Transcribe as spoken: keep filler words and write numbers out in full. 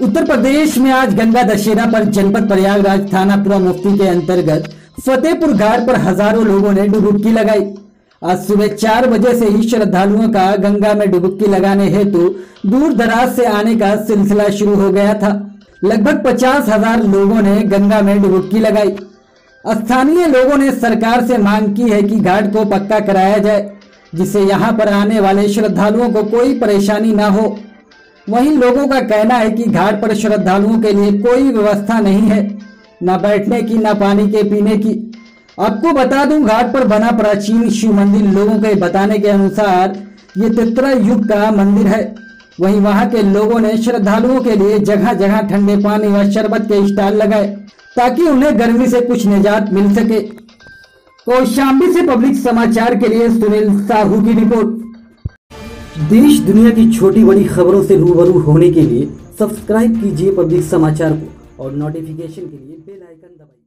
उत्तर प्रदेश में आज गंगा दशहरा पर जनपद प्रयागराज थानापुरा मुफ्ती के अंतर्गत फतेहपुर घाट पर हजारों लोगों ने डुबकी लगाई। आज सुबह चार बजे से ही श्रद्धालुओं का गंगा में डुबकी लगाने हेतु दूर दराज से आने का सिलसिला शुरू हो गया था। लगभग पचास हजार लोगों ने गंगा में डुबकी लगाई। स्थानीय लोगों ने सरकार से मांग की है कि घाट को पक्का कराया जाए, जिससे यहाँ पर आने वाले श्रद्धालुओं को कोई परेशानी न हो। वहीं लोगों का कहना है कि घाट पर श्रद्धालुओं के लिए कोई व्यवस्था नहीं है, न बैठने की न पानी के पीने की। आपको बता दूं, घाट पर बना प्राचीन शिव मंदिर लोगों के बताने के अनुसार ये त्रेता युग का मंदिर है। वहीं वहां के लोगों ने श्रद्धालुओं के लिए जगह जगह ठंडे पानी व शरबत के स्टॉल लगाए ताकि उन्हें गर्मी से कुछ निजात मिल सके। कौशाम्बी से पब्लिक समाचार के लिए सुनील साहू की रिपोर्ट। देश दुनिया की छोटी बड़ी खबरों से रूबरू होने के लिए सब्सक्राइब कीजिए पब्लिक समाचार को और नोटिफिकेशन के लिए बेल आइकन दबाइए।